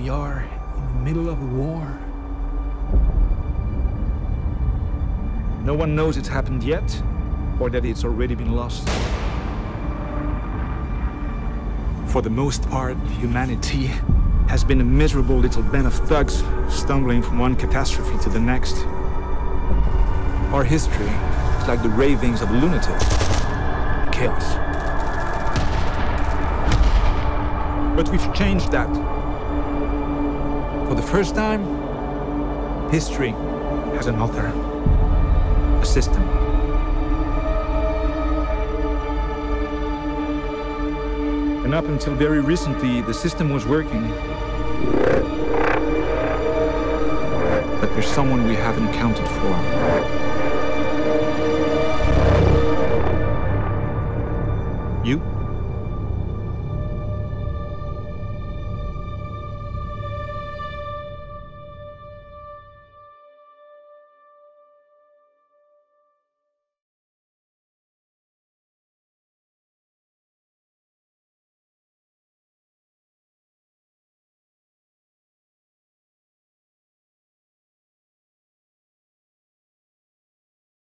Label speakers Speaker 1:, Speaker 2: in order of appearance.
Speaker 1: we are in the middle of a war. No one knows it's happened yet, or that it's already been lost. For the most part, humanity has been a miserable little band of thugs stumbling from one catastrophe to the next. Our history is like the ravings of a lunatic. Chaos. But we've changed that. For the first time, history has an author, a system. And up until very recently, the system was working. But there's someone we haven't accounted for. You?